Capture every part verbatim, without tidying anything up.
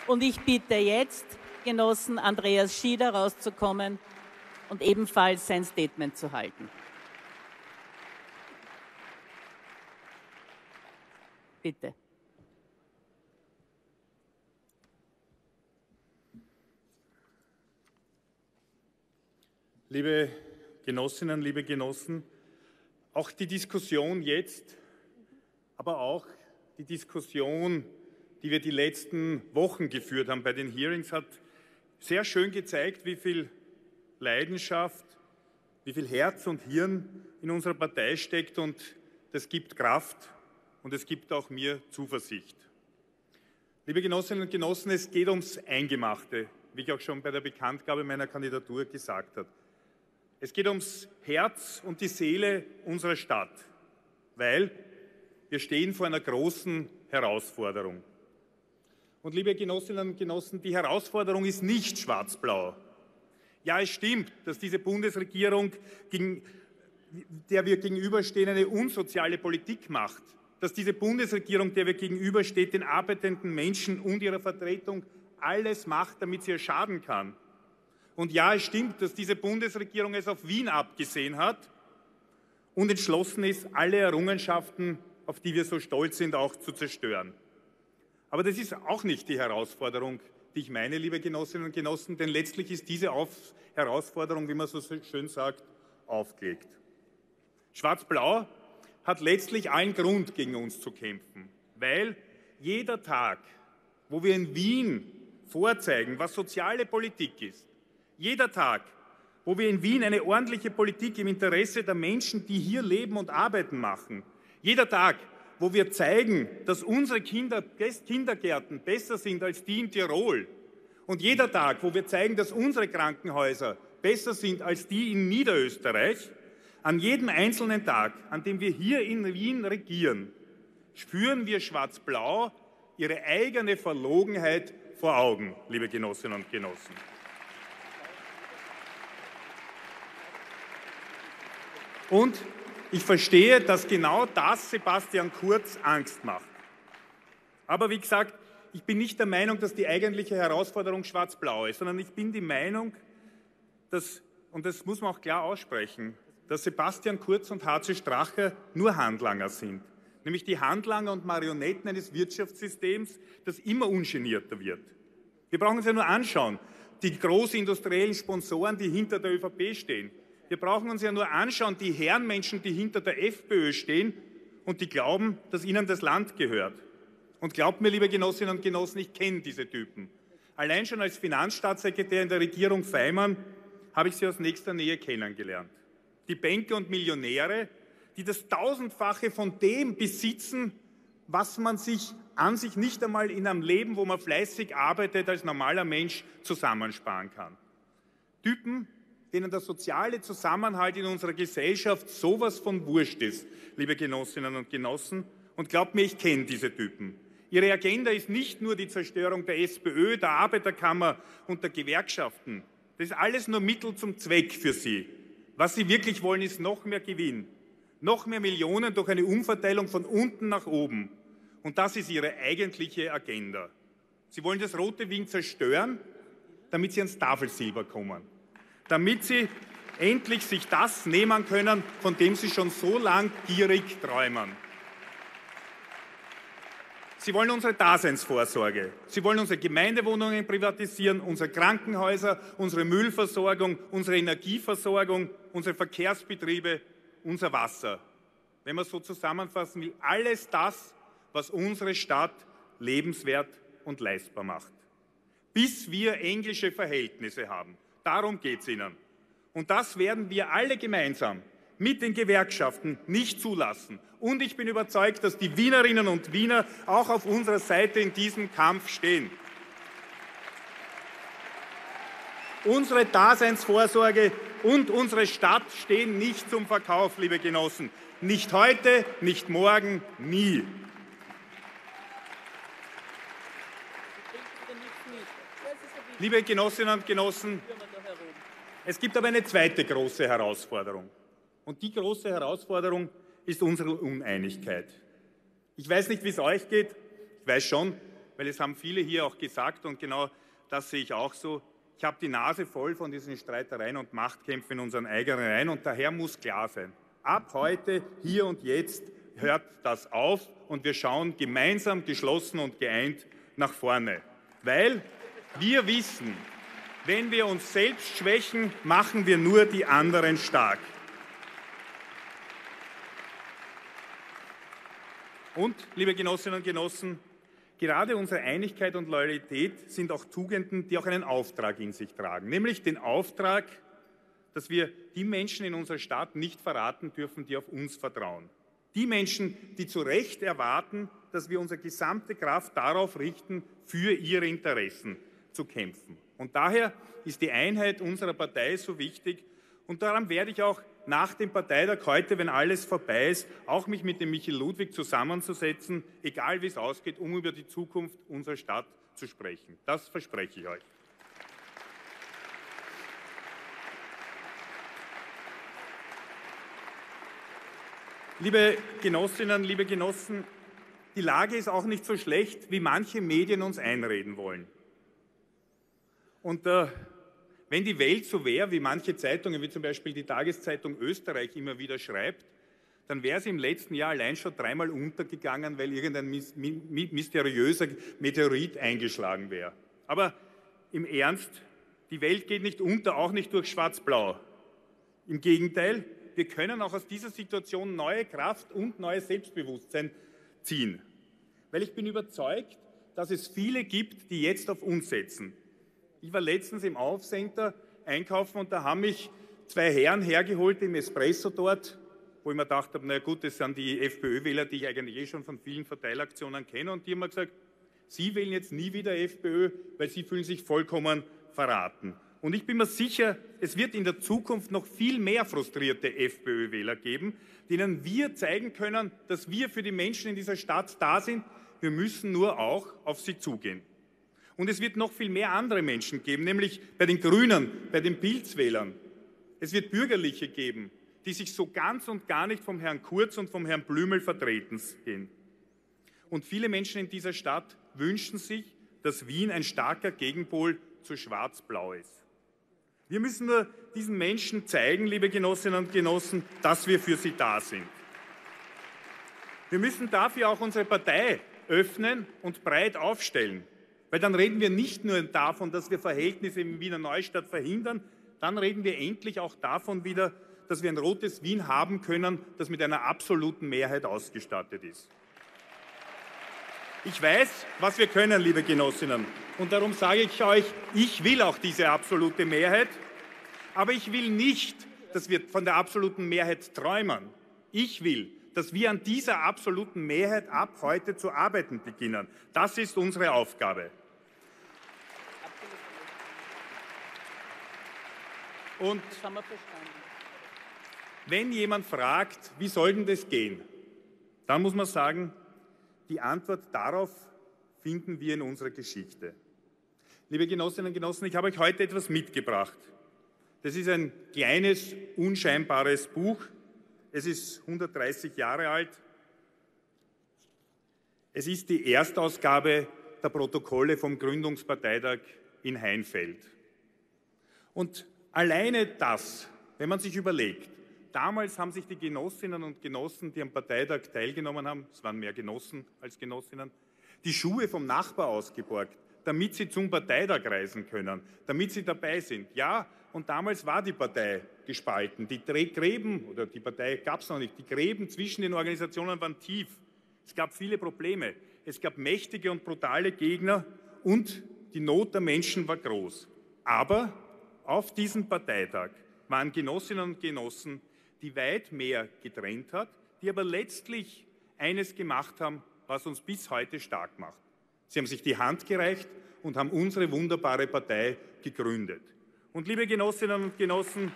Und ich bitte jetzt Genossen Andreas Schieder rauszukommen und ebenfalls sein Statement zu halten. Bitte. Liebe Genossinnen, liebe Genossen, auch die Diskussion jetzt, aber auch die Diskussion, die wir die letzten Wochen geführt haben bei den Hearings, hat sehr schön gezeigt, wie viel Leidenschaft, wie viel Herz und Hirn in unserer Partei steckt, und das gibt Kraft und es gibt auch mir Zuversicht. Liebe Genossinnen und Genossen, es geht ums Eingemachte, wie ich auch schon bei der Bekanntgabe meiner Kandidatur gesagt habe. Es geht ums Herz und die Seele unserer Stadt, weil wir stehen vor einer großen Herausforderung. Und liebe Genossinnen und Genossen, die Herausforderung ist nicht schwarz-blau. Ja, es stimmt, dass diese Bundesregierung, gegen, der wir gegenüberstehen, eine unsoziale Politik macht. Dass diese Bundesregierung, der wir gegenüberstehen, den arbeitenden Menschen und ihrer Vertretung alles macht, damit sie ihr schaden kann. Und ja, es stimmt, dass diese Bundesregierung es auf Wien abgesehen hat und entschlossen ist, alle Errungenschaften, auf die wir so stolz sind, auch zu zerstören. Aber das ist auch nicht die Herausforderung, die ich meine, liebe Genossinnen und Genossen, denn letztlich ist diese auf Herausforderung, wie man so schön sagt, aufgelegt. Schwarz-Blau hat letztlich allen Grund, gegen uns zu kämpfen, weil jeder Tag, wo wir in Wien vorzeigen, was soziale Politik ist, jeder Tag, wo wir in Wien eine ordentliche Politik im Interesse der Menschen, die hier leben und arbeiten, machen, jeder Tag, wo wir zeigen, dass unsere Kinder, Kindergärten besser sind als die in Tirol, und jeder Tag, wo wir zeigen, dass unsere Krankenhäuser besser sind als die in Niederösterreich, an jedem einzelnen Tag, an dem wir hier in Wien regieren, spüren wir Schwarz-Blau ihre eigene Verlogenheit vor Augen, liebe Genossinnen und Genossen. Und ich verstehe, dass genau das Sebastian Kurz Angst macht. Aber wie gesagt, ich bin nicht der Meinung, dass die eigentliche Herausforderung schwarz-blau ist, sondern ich bin die Meinung, dass, und das muss man auch klar aussprechen, dass Sebastian Kurz und H C Strache nur Handlanger sind. Nämlich die Handlanger und Marionetten eines Wirtschaftssystems, das immer ungenierter wird. Wir brauchen uns ja nur anschauen, die großindustriellen Sponsoren, die hinter der ÖVP stehen. Wir brauchen uns ja nur anschauen, die Herrenmenschen, die hinter der FPÖ stehen und die glauben, dass ihnen das Land gehört. Und glaubt mir, liebe Genossinnen und Genossen, ich kenne diese Typen. Allein schon als Finanzstaatssekretär in der Regierung Feimann habe ich sie aus nächster Nähe kennengelernt. Die Banker und Millionäre, die das Tausendfache von dem besitzen, was man sich an sich nicht einmal in einem Leben, wo man fleißig arbeitet, als normaler Mensch zusammensparen kann. Typen, denen der soziale Zusammenhalt in unserer Gesellschaft sowas von wurscht ist, liebe Genossinnen und Genossen. Und glaubt mir, ich kenne diese Typen. Ihre Agenda ist nicht nur die Zerstörung der SPÖ, der Arbeiterkammer und der Gewerkschaften. Das ist alles nur Mittel zum Zweck für sie. Was sie wirklich wollen, ist noch mehr Gewinn. Noch mehr Millionen durch eine Umverteilung von unten nach oben. Und das ist ihre eigentliche Agenda. Sie wollen das Rote Wien zerstören, damit sie ans Tafelsilber kommen. Damit sie endlich sich das nehmen können, von dem sie schon so lang gierig träumen. Sie wollen unsere Daseinsvorsorge. Sie wollen unsere Gemeindewohnungen privatisieren, unsere Krankenhäuser, unsere Müllversorgung, unsere Energieversorgung, unsere Verkehrsbetriebe, unser Wasser. Wenn man es so zusammenfassen will, alles das, was unsere Stadt lebenswert und leistbar macht. Bis wir englische Verhältnisse haben. Darum geht es ihnen. Und das werden wir alle gemeinsam mit den Gewerkschaften nicht zulassen. Und ich bin überzeugt, dass die Wienerinnen und Wiener auch auf unserer Seite in diesem Kampf stehen. Unsere Daseinsvorsorge und unsere Stadt stehen nicht zum Verkauf, liebe Genossen. Nicht heute, nicht morgen, nie. Liebe Genossinnen und Genossen, es gibt aber eine zweite große Herausforderung. Und die große Herausforderung ist unsere Uneinigkeit. Ich weiß nicht, wie es euch geht. Ich weiß schon, weil es haben viele hier auch gesagt und genau das sehe ich auch so. Ich habe die Nase voll von diesen Streitereien und Machtkämpfen in unseren eigenen Reihen und daher muss klar sein, ab heute, hier und jetzt hört das auf und wir schauen gemeinsam, geschlossen und geeint nach vorne. Weil wir wissen, wenn wir uns selbst schwächen, machen wir nur die anderen stark. Und, liebe Genossinnen und Genossen, gerade unsere Einigkeit und Loyalität sind auch Tugenden, die auch einen Auftrag in sich tragen, nämlich den Auftrag, dass wir die Menschen in unserer Stadt nicht verraten dürfen, die auf uns vertrauen. Die Menschen, die zu Recht erwarten, dass wir unsere gesamte Kraft darauf richten, für ihre Interessen zu kämpfen. Und daher ist die Einheit unserer Partei so wichtig und daran werde ich auch nach dem Parteitag heute, wenn alles vorbei ist, auch mich mit dem Michael Ludwig zusammenzusetzen, egal wie es ausgeht, um über die Zukunft unserer Stadt zu sprechen. Das verspreche ich euch. Liebe Genossinnen, liebe Genossen, die Lage ist auch nicht so schlecht, wie manche Medien uns einreden wollen. Und äh, wenn die Welt so wäre, wie manche Zeitungen, wie zum Beispiel die Tageszeitung Österreich immer wieder schreibt, dann wäre sie im letzten Jahr allein schon dreimal untergegangen, weil irgendein mysteriöser Meteorit eingeschlagen wäre. Aber im Ernst, die Welt geht nicht unter, auch nicht durch Schwarz-Blau. Im Gegenteil, wir können auch aus dieser Situation neue Kraft und neues Selbstbewusstsein ziehen. Weil ich bin überzeugt, dass es viele gibt, die jetzt auf uns setzen. Ich war letztens im Aufcenter einkaufen und da haben mich zwei Herren hergeholt im Espresso dort, wo ich mir gedacht habe, na gut, das sind die FPÖ-Wähler, die ich eigentlich eh schon von vielen Verteilaktionen kenne. Und die haben mir gesagt, Sie wählen jetzt nie wieder FPÖ, weil Sie fühlen sich vollkommen verraten. Und ich bin mir sicher, es wird in der Zukunft noch viel mehr frustrierte FPÖ-Wähler geben, denen wir zeigen können, dass wir für die Menschen in dieser Stadt da sind. Wir müssen nur auch auf sie zugehen. Und es wird noch viel mehr andere Menschen geben, nämlich bei den Grünen, bei den Pilzwählern. Es wird Bürgerliche geben, die sich so ganz und gar nicht vom Herrn Kurz und vom Herrn Blümel vertreten sehen. Und viele Menschen in dieser Stadt wünschen sich, dass Wien ein starker Gegenpol zu Schwarz-Blau ist. Wir müssen nur diesen Menschen zeigen, liebe Genossinnen und Genossen, dass wir für sie da sind. Wir müssen dafür auch unsere Partei öffnen und breit aufstellen. Weil dann reden wir nicht nur davon, dass wir Verhältnisse in Wiener Neustadt verhindern, dann reden wir endlich auch davon wieder, dass wir ein rotes Wien haben können, das mit einer absoluten Mehrheit ausgestattet ist. Ich weiß, was wir können, liebe Genossinnen. Und darum sage ich euch, ich will auch diese absolute Mehrheit, aber ich will nicht, dass wir von der absoluten Mehrheit träumen. Ich will, dass wir an dieser absoluten Mehrheit ab heute zu arbeiten beginnen. Das ist unsere Aufgabe. Und wenn jemand fragt, wie soll denn das gehen, dann muss man sagen, die Antwort darauf finden wir in unserer Geschichte. Liebe Genossinnen und Genossen, ich habe euch heute etwas mitgebracht. Das ist ein kleines, unscheinbares Buch. Es ist hundertdreißig Jahre alt. Es ist die Erstausgabe der Protokolle vom Gründungsparteitag in Heinfeld. Und alleine das, wenn man sich überlegt, damals haben sich die Genossinnen und Genossen, die am Parteitag teilgenommen haben, es waren mehr Genossen als Genossinnen, die Schuhe vom Nachbar ausgeborgt, damit sie zum Parteitag reisen können, damit sie dabei sind. Ja, und damals war die Partei gespalten. Die Gräben, oder die Partei gab es noch nicht, die Gräben zwischen den Organisationen waren tief. Es gab viele Probleme. Es gab mächtige und brutale Gegner und die Not der Menschen war groß. Aber auf diesem Parteitag waren Genossinnen und Genossen, die weit mehr getrennt hat, die aber letztlich eines gemacht haben, was uns bis heute stark macht. Sie haben sich die Hand gereicht und haben unsere wunderbare Partei gegründet. Und liebe Genossinnen und Genossen,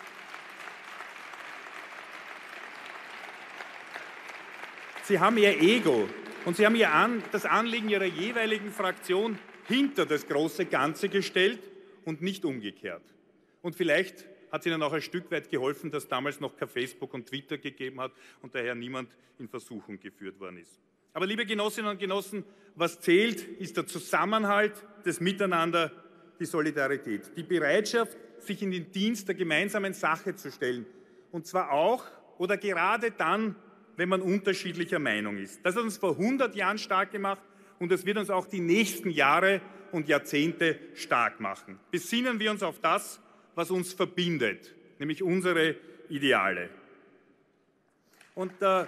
Sie haben Ihr Ego und Sie haben ihr An- das Anliegen Ihrer jeweiligen Fraktion hinter das große Ganze gestellt und nicht umgekehrt. Und vielleicht hat es Ihnen auch ein Stück weit geholfen, dass damals noch kein Facebook und Twitter gegeben hat und daher niemand in Versuchung geführt worden ist. Aber liebe Genossinnen und Genossen, was zählt, ist der Zusammenhalt, das Miteinander, die Solidarität, die Bereitschaft, sich in den Dienst der gemeinsamen Sache zu stellen. Und zwar auch oder gerade dann, wenn man unterschiedlicher Meinung ist. Das hat uns vor hundert Jahren stark gemacht und das wird uns auch die nächsten Jahre und Jahrzehnte stark machen. Besinnen wir uns auf das, was uns verbindet, nämlich unsere Ideale. Und äh,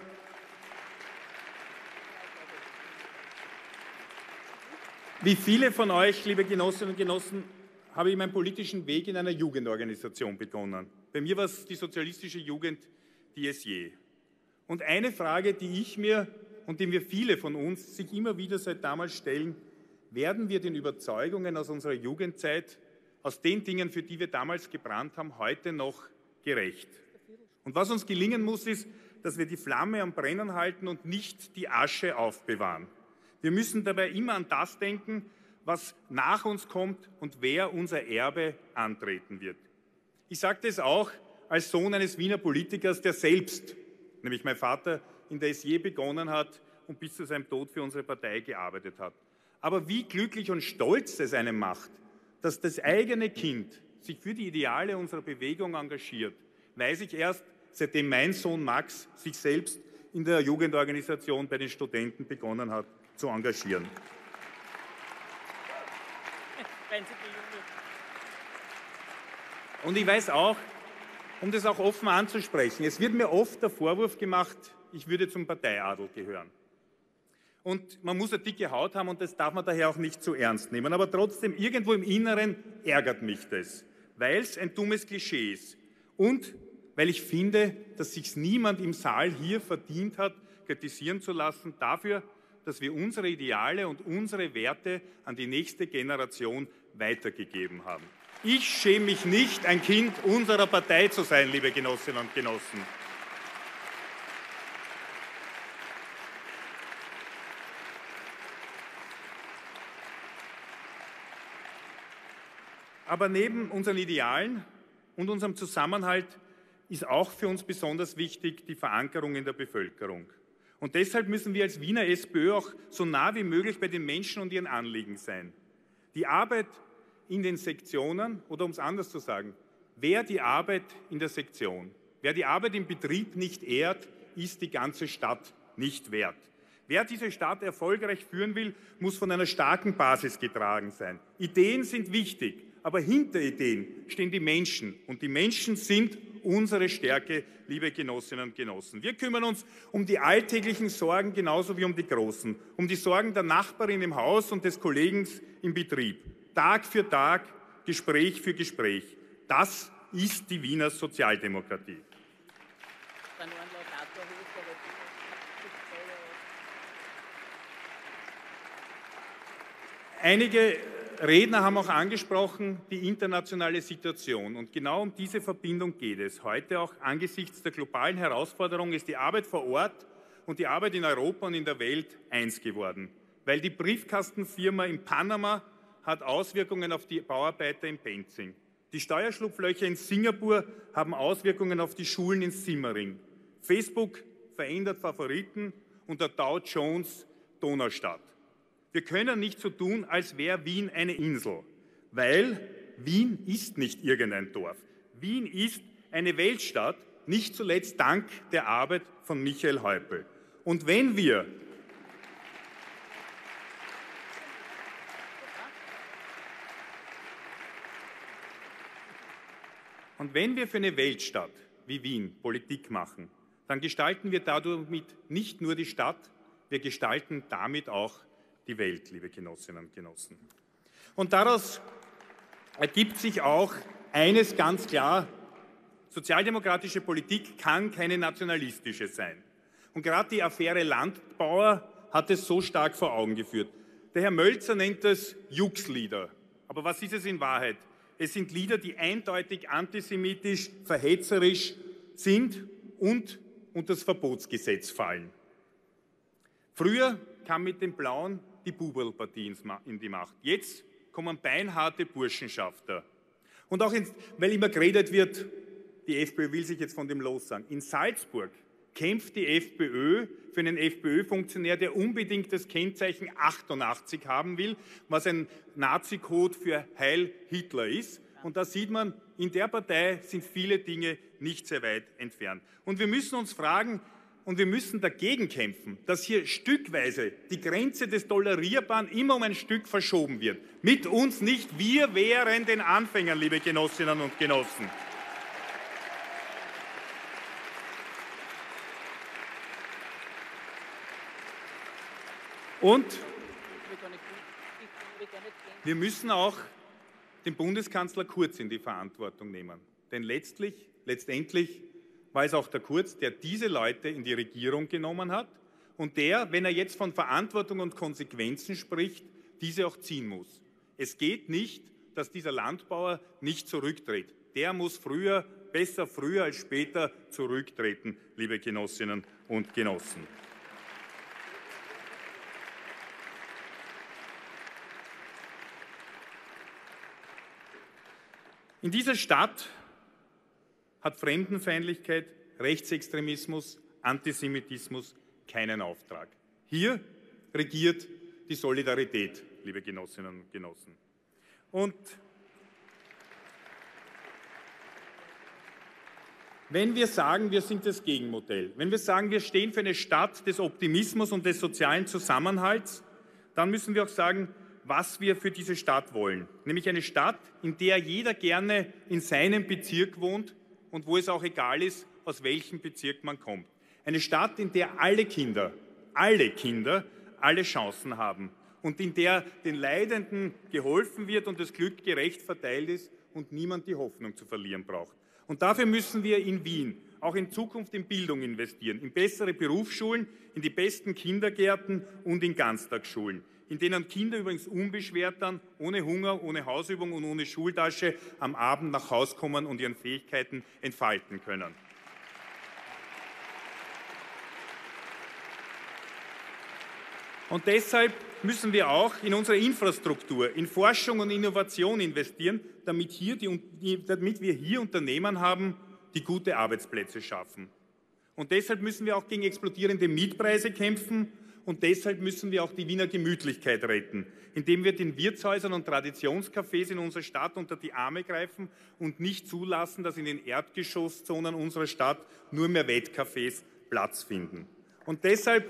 wie viele von euch, liebe Genossinnen und Genossen, habe ich meinen politischen Weg in einer Jugendorganisation begonnen. Bei mir war es die sozialistische Jugend, die S J. Und eine Frage, die ich mir und die mir viele von uns sich immer wieder seit damals stellen: Werden wir den Überzeugungen aus unserer Jugendzeit, aus den Dingen, für die wir damals gebrannt haben, heute noch gerecht? Und was uns gelingen muss, ist, dass wir die Flamme am Brennen halten und nicht die Asche aufbewahren. Wir müssen dabei immer an das denken, was nach uns kommt und wer unser Erbe antreten wird. Ich sage das auch als Sohn eines Wiener Politikers, der selbst, nämlich mein Vater, in der S J begonnen hat und bis zu seinem Tod für unsere Partei gearbeitet hat. Aber wie glücklich und stolz es einem macht, dass das eigene Kind sich für die Ideale unserer Bewegung engagiert, weiß ich erst, seitdem mein Sohn Max sich selbst in der Jugendorganisation bei den Studenten begonnen hat zu engagieren. Und ich weiß auch, um das auch offen anzusprechen, es wird mir oft der Vorwurf gemacht, ich würde zum Parteiadel gehören. Und man muss eine dicke Haut haben und das darf man daher auch nicht zu ernst nehmen. Aber trotzdem, irgendwo im Inneren ärgert mich das, weil es ein dummes Klischee ist. Und weil ich finde, dass sich niemand im Saal hier verdient hat, kritisieren zu lassen dafür, dass wir unsere Ideale und unsere Werte an die nächste Generation weitergegeben haben. Ich schäme mich nicht, ein Kind unserer Partei zu sein, liebe Genossinnen und Genossen. Aber neben unseren Idealen und unserem Zusammenhalt ist auch für uns besonders wichtig die Verankerung in der Bevölkerung. Und deshalb müssen wir als Wiener SPÖ auch so nah wie möglich bei den Menschen und ihren Anliegen sein. Die Arbeit in den Sektionen, oder um es anders zu sagen, wer die Arbeit in der Sektion, wer die Arbeit im Betrieb nicht ehrt, ist die ganze Stadt nicht wert. Wer diese Stadt erfolgreich führen will, muss von einer starken Basis getragen sein. Ideen sind wichtig, aber hinter Ideen stehen die Menschen. Und die Menschen sind unsere Stärke, liebe Genossinnen und Genossen. Wir kümmern uns um die alltäglichen Sorgen genauso wie um die großen, um die Sorgen der Nachbarin im Haus und des Kollegen im Betrieb. Tag für Tag, Gespräch für Gespräch. Das ist die Wiener Sozialdemokratie. Einige Redner haben auch angesprochen die internationale Situation. Und genau um diese Verbindung geht es. Heute auch angesichts der globalen Herausforderung ist die Arbeit vor Ort und die Arbeit in Europa und in der Welt eins geworden. Weil die Briefkastenfirma in Panama hat Auswirkungen auf die Bauarbeiter in Penzing. Die Steuerschlupflöcher in Singapur haben Auswirkungen auf die Schulen in Simmering. Facebook verändert Favoriten und der Dow Jones Donaustadt. Wir können nicht so tun, als wäre Wien eine Insel, weil Wien ist nicht irgendein Dorf. Wien ist eine Weltstadt, nicht zuletzt dank der Arbeit von Michael Häupl. Und wenn wir Und wenn wir für eine Weltstadt wie Wien Politik machen, dann gestalten wir damit nicht nur die Stadt, wir gestalten damit auch die Welt, liebe Genossinnen und Genossen. Und daraus ergibt sich auch eines ganz klar: Sozialdemokratische Politik kann keine nationalistische sein. Und gerade die Affäre Landbauer hat es so stark vor Augen geführt. Der Herr Mölzer nennt es Jux-Lieder. Aber was ist es in Wahrheit? Es sind Lieder, die eindeutig antisemitisch, verhetzerisch sind und unter das Verbotsgesetz fallen. Früher kam mit den Blauen die Buberlpartie in die Macht. Jetzt kommen beinharte Burschenschafter. Und auch, in, weil immer geredet wird, die FPÖ will sich jetzt von dem lossagen. In Salzburg kämpft die FPÖ für einen FPÖ-Funktionär, der unbedingt das Kennzeichen achtundachtzig haben will, was ein Nazi-Code für Heil Hitler ist. Und da sieht man, in der Partei sind viele Dinge nicht sehr weit entfernt. Und wir müssen uns fragen, und wir müssen dagegen kämpfen, dass hier stückweise die Grenze des Tolerierbaren immer um ein Stück verschoben wird. Mit uns nicht, wir wären den Anfängern, liebe Genossinnen und Genossen. Und wir müssen auch den Bundeskanzler Kurz in die Verantwortung nehmen. Denn letztlich, letztendlich war es auch der Kurz, der diese Leute in die Regierung genommen hat und der, wenn er jetzt von Verantwortung und Konsequenzen spricht, diese auch ziehen muss. Es geht nicht, dass dieser Landbauer nicht zurücktritt. Der muss früher, besser früher als später zurücktreten, liebe Genossinnen und Genossen. In dieser Stadt hat Fremdenfeindlichkeit, Rechtsextremismus, Antisemitismus keinen Auftrag. Hier regiert die Solidarität, liebe Genossinnen und Genossen. Und wenn wir sagen, wir sind das Gegenmodell, wenn wir sagen, wir stehen für eine Stadt des Optimismus und des sozialen Zusammenhalts, dann müssen wir auch sagen, was wir für diese Stadt wollen. Nämlich eine Stadt, in der jeder gerne in seinem Bezirk wohnt und wo es auch egal ist, aus welchem Bezirk man kommt. Eine Stadt, in der alle Kinder, alle Kinder, alle Chancen haben und in der den Leidenden geholfen wird und das Glück gerecht verteilt ist und niemand die Hoffnung zu verlieren braucht. Und dafür müssen wir in Wien auch in Zukunft in Bildung investieren, in bessere Berufsschulen, in die besten Kindergärten und in Ganztagsschulen, in denen Kinder übrigens unbeschwert dann, ohne Hunger, ohne Hausübung und ohne Schultasche am Abend nach Hause kommen und ihren Fähigkeiten entfalten können. Und deshalb müssen wir auch in unsere Infrastruktur, in Forschung und Innovation investieren, damit, hier die, damit wir hier Unternehmen haben, die gute Arbeitsplätze schaffen. Und deshalb müssen wir auch gegen explodierende Mietpreise kämpfen. Und deshalb müssen wir auch die Wiener Gemütlichkeit retten, indem wir den Wirtshäusern und Traditionscafés in unserer Stadt unter die Arme greifen und nicht zulassen, dass in den Erdgeschosszonen unserer Stadt nur mehr Wettcafés Platz finden. Und deshalb,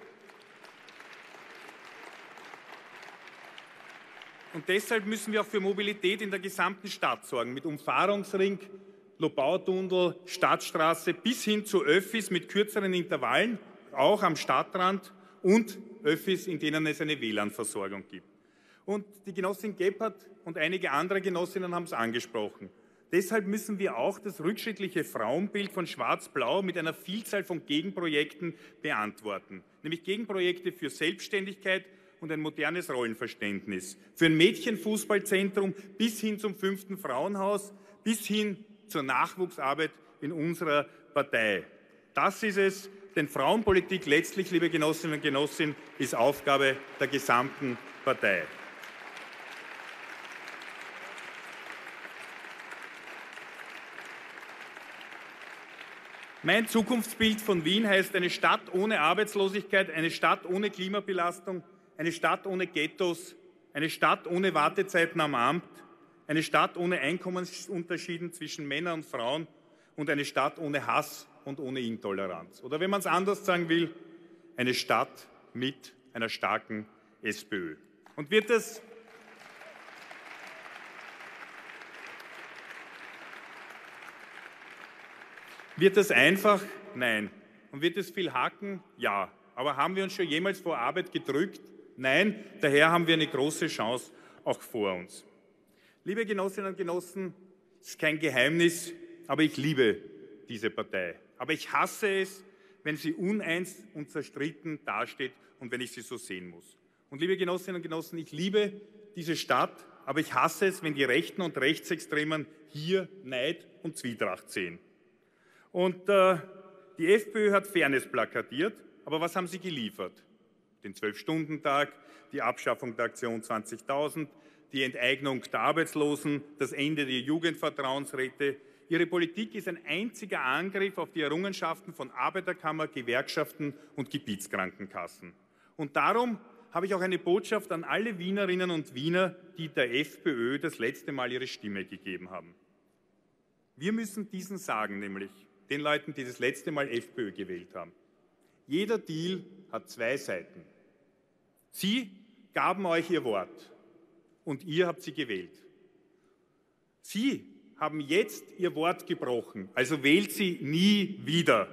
und deshalb müssen wir auch für Mobilität in der gesamten Stadt sorgen, mit Umfahrungsring, Lobautunnel, Stadtstraße bis hin zu Öffis mit kürzeren Intervallen, auch am Stadtrand, und Öffis, in denen es eine W L A N-Versorgung gibt. Und die Genossin Gebhardt und einige andere Genossinnen haben es angesprochen. Deshalb müssen wir auch das rückschrittliche Frauenbild von Schwarz-Blau mit einer Vielzahl von Gegenprojekten beantworten. Nämlich Gegenprojekte für Selbstständigkeit und ein modernes Rollenverständnis. Für ein Mädchenfußballzentrum bis hin zum fünften Frauenhaus, bis hin zur Nachwuchsarbeit in unserer Partei. Das ist es. Denn Frauenpolitik letztlich, liebe Genossinnen und Genossen, ist Aufgabe der gesamten Partei. Mein Zukunftsbild von Wien heißt eine Stadt ohne Arbeitslosigkeit, eine Stadt ohne Klimabelastung, eine Stadt ohne Ghettos, eine Stadt ohne Wartezeiten am Amt, eine Stadt ohne Einkommensunterschiede zwischen Männern und Frauen und eine Stadt ohne Hass und ohne Intoleranz. Oder wenn man es anders sagen will, eine Stadt mit einer starken SPÖ. Und wird das, wird das einfach? Nein. Und wird es viel haken? Ja. Aber haben wir uns schon jemals vor Arbeit gedrückt? Nein. Daher haben wir eine große Chance auch vor uns. Liebe Genossinnen und Genossen, es ist kein Geheimnis, aber ich liebe diese Partei. Aber ich hasse es, wenn sie uneins und zerstritten dasteht und wenn ich sie so sehen muss. Und liebe Genossinnen und Genossen, ich liebe diese Stadt, aber ich hasse es, wenn die Rechten und Rechtsextremen hier Neid und Zwietracht sehen. Und äh, die FPÖ hat Fairness plakatiert, aber was haben sie geliefert? Den Zwölf-Stunden-Tag, die Abschaffung der Aktion zwanzigtausend, die Enteignung der Arbeitslosen, das Ende der Jugendvertrauensräte, Ihre Politik ist ein einziger Angriff auf die Errungenschaften von Arbeiterkammer, Gewerkschaften und Gebietskrankenkassen. Und darum habe ich auch eine Botschaft an alle Wienerinnen und Wiener, die der FPÖ das letzte Mal ihre Stimme gegeben haben. Wir müssen diesen sagen, nämlich den Leuten, die das letzte Mal FPÖ gewählt haben. Jeder Deal hat zwei Seiten. Sie gaben euch ihr Wort und ihr habt sie gewählt. Sie haben jetzt ihr Wort gebrochen, also wählt sie nie wieder.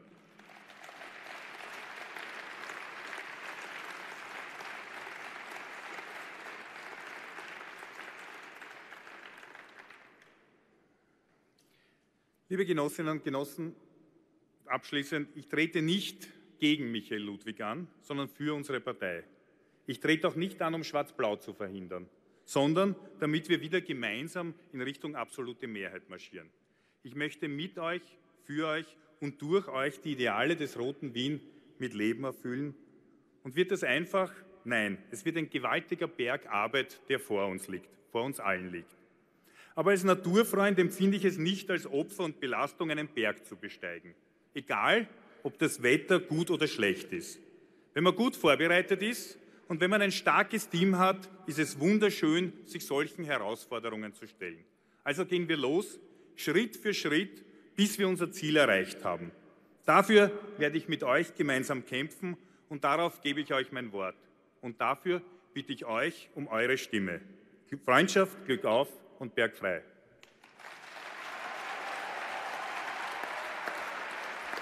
Liebe Genossinnen und Genossen, abschließend, ich trete nicht gegen Michael Ludwig an, sondern für unsere Partei. Ich trete auch nicht an, um Schwarz-Blau zu verhindern, sondern damit wir wieder gemeinsam in Richtung absolute Mehrheit marschieren. Ich möchte mit euch, für euch und durch euch die Ideale des Roten Wien mit Leben erfüllen. Und wird das einfach? Nein, es wird ein gewaltiger Berg Arbeit, der vor uns liegt, vor uns allen liegt. Aber als Naturfreund empfinde ich es nicht als Opfer und Belastung, einen Berg zu besteigen. Egal, ob das Wetter gut oder schlecht ist. Wenn man gut vorbereitet ist und wenn man ein starkes Team hat, ist es wunderschön, sich solchen Herausforderungen zu stellen. Also gehen wir los, Schritt für Schritt, bis wir unser Ziel erreicht haben. Dafür werde ich mit euch gemeinsam kämpfen und darauf gebe ich euch mein Wort. Und dafür bitte ich euch um eure Stimme. Freundschaft, Glück auf und bergfrei.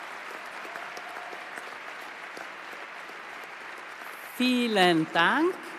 Vielen Dank.